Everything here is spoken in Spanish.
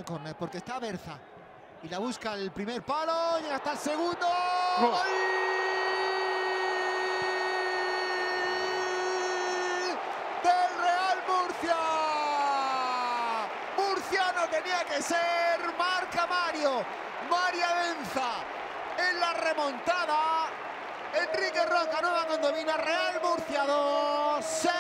córner porque está Berza. Y la busca el primer palo, llega hasta el segundo. ¡Gol! ¡Gol! ¡Del Real Murcia! Murciano tenía que ser, marca Mario Benza en la remontada. Enrique Rocanueva con domina, Real Murcia 2.